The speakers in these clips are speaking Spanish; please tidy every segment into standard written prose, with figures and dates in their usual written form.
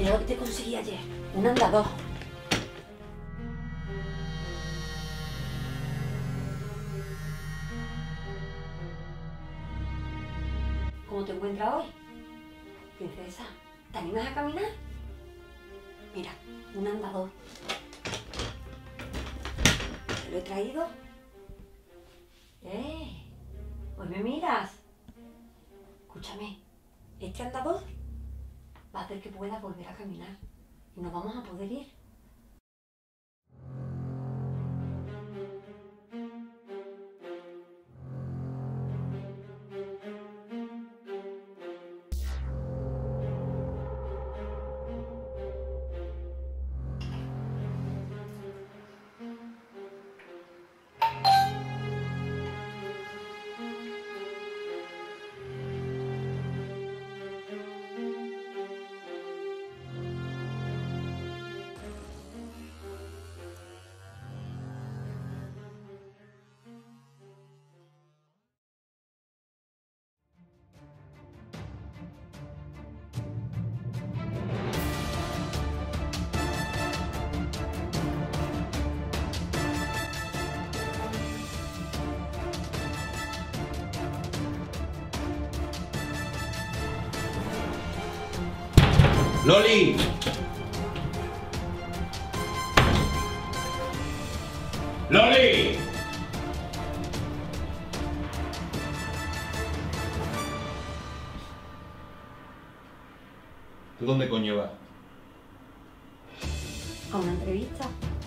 Mira lo que te conseguí ayer. Un andador. ¿Cómo te encuentras hoy? Princesa, ¿te animas a caminar? Mira, un andador. ¿Te lo he traído? Hoy me miras. Escúchame, este andador va a hacer que puedas volver a caminar y nos vamos a poder ir. ¡Loli! ¡Loli! ¿Tú dónde coño vas? A una entrevista.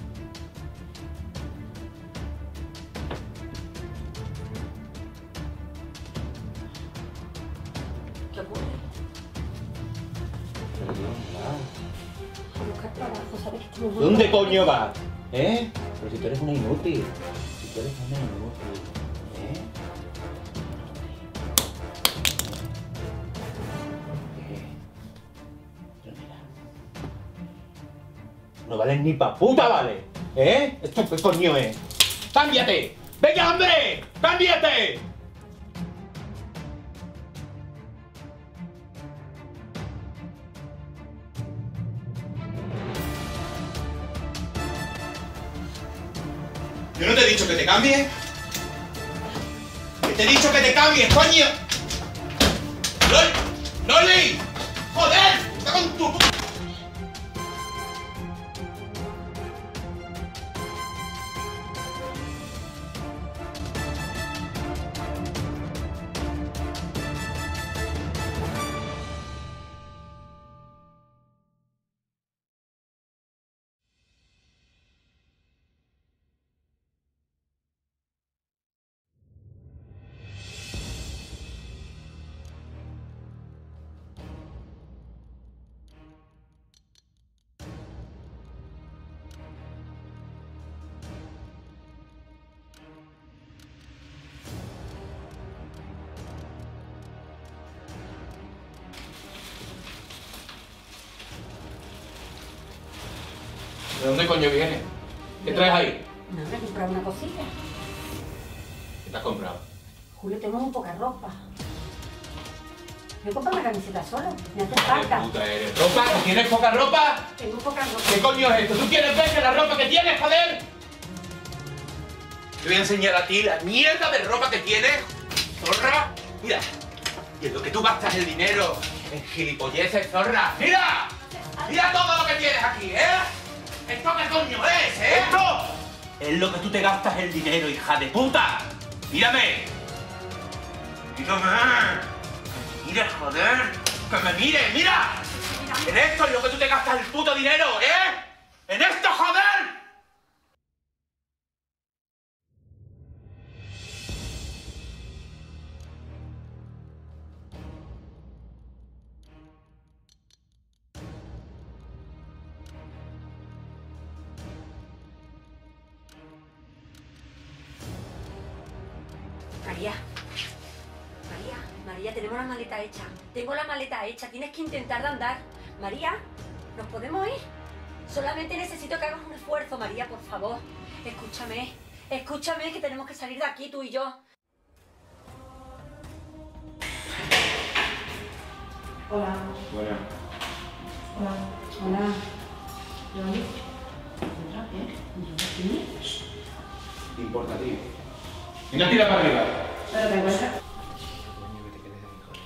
¿Qué ocurre? A buscar trabajo, ¿sabes que estamos... ¿Dónde coño vas? ¿Eh? Pero si tú eres una inútil. Si tú eres una inútil. ¿Eh? Pero mira. No vales ni pa' puta, ¿vale? ¿Eh? ¿Esto qué coño es? ¡Cámbiate! ¡Venga, hombre! ¡Cámbiate! ¿Yo no te he dicho que te cambies? ¡Que te he dicho que te cambies, coño! ¡Loli! ¡Joder! ¡Está con tu... ¿De dónde coño vienes? ¿Qué traes ahí? No, me he comprado una cosilla. ¿Qué te has comprado? Julio, tengo muy poca ropa. Me he comprado una camiseta solo. Me hace falta. ¿Qué puta eres? ¿Ropa? ¿Tienes poca ropa? Tengo poca ropa. ¿Qué coño es esto? ¿Tú quieres ver la ropa que tienes, joder? Te voy a enseñar a ti la mierda de ropa que tienes, zorra. Mira, y en lo que tú gastas el dinero en gilipolleces, zorra. ¡Mira! ¡Mira todo lo que tienes aquí, eh! ¿Esto qué coño es, eh? ¡Esto! Es lo que tú te gastas el dinero, hija de puta. ¡Mírame! ¡Mírame! ¡Mire, joder! ¡Que me mire! ¡Mira! En esto es lo que tú te gastas el puto dinero, ¿eh? ¡En esto, joder! María, tenemos la maleta hecha. Tengo la maleta hecha. Tienes que intentar de andar. María, ¿nos podemos ir? Solamente necesito que hagas un esfuerzo, María, por favor. Escúchame, que tenemos que salir de aquí, tú y yo. Hola. Bueno. Hola. Hola. ¿Yo? ¿Otra qué? ¿Yo aquí? ¿Te importa, tío? Venga, tira para arriba. Pero te encuentras. Coño, que te quedes aquí, joder.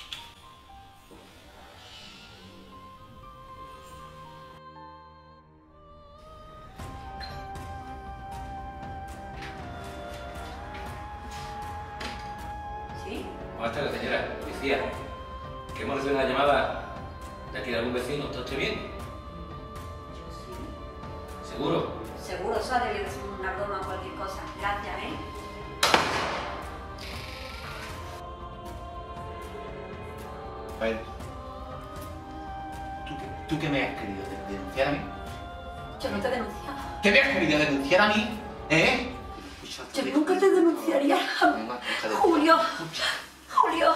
¿Sí? Buenas tardes, señora. Policía. Que hemos recibido una llamada de aquí de algún vecino. ¿Está usted bien? Yo sí. ¿Seguro? Seguro, eso ha debido ser una broma o cualquier cosa. Gracias, ¿eh? A ver. ¿Tú qué me has querido denunciar a mí? Yo no te denunciaba. ¿Qué me has querido denunciar a mí? ¿Eh? Yo nunca te denunciaría. Venga, hija de- Julio. Julio.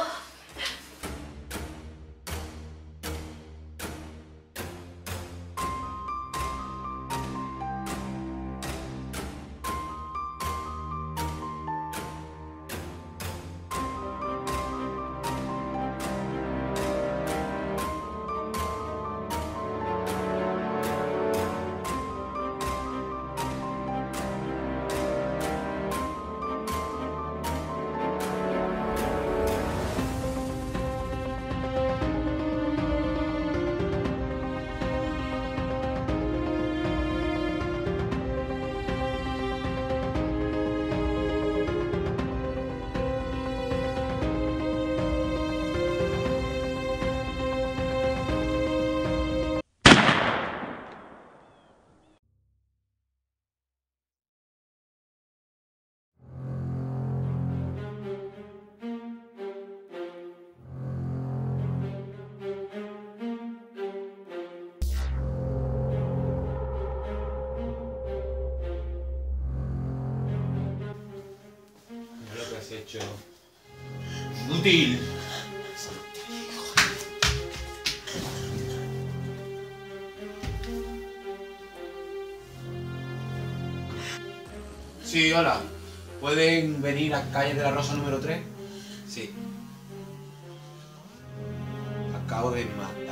Mira lo que has hecho. Inútil. Sí, hola. ¿Pueden venir a calle de la Rosa número 3? Sí. Acabo de matar